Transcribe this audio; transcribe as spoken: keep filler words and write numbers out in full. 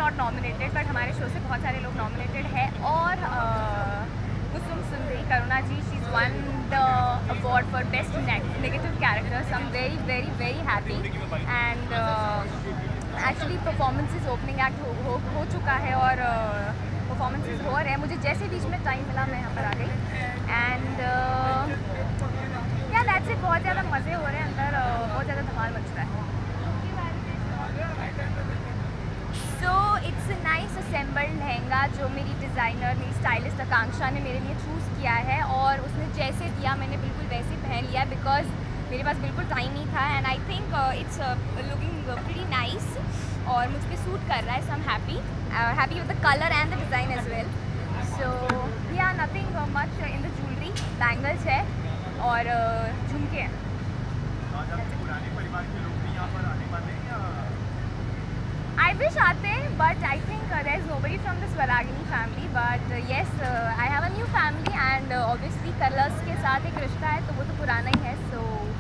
Not nominated, but हमारे show से बहुत सारे लोग नॉमिनेटेड है। और Kusum Sundari Karuna ji, she is one the award for best negative characters. I am very very very happy and actually performances opening act हो, हो हो चुका है और परफॉर्मेंसेस हो रहे हैं। मुझे जैसे बीच में टाइम मिला मैं यहाँ पर आ गई एंड या दैट्स इट। बहुत ज़्यादा मज़े हो रहे हैं अंदर, uh, बहुत ज़्यादा धमाल मच रहा है। So it's a nice assembled lehenga जो मेरी डिज़ाइनर, मेरी स्टाइलिस्ट आकांक्षा ने मेरे लिए चूज़ किया है और उसने जैसे दिया मैंने बिल्कुल वैसे पहन लिया बिकॉज मेरे पास बिल्कुल टाइम नहीं था and I think it's looking pretty nice और मुझ पर सूट कर रहा है। So I am happy happy with the colour and the design as well. So yeah nothing much in the jewellery, bangles है और uh, झुमके हैं। I wish आते, but I think uh, there is nobody from the Swaragini family. But uh, yes, uh, I have a new family and uh, obviously colors के साथ एक रिश्ता है तो वो तो पुराना ही है. So